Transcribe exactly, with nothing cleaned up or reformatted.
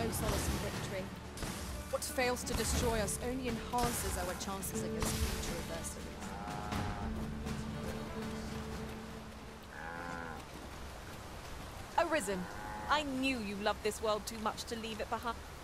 no solace in victory. What fails to destroy us only enhances our chances against future adversaries. Arisen, I knew you loved this world too much to leave it behind.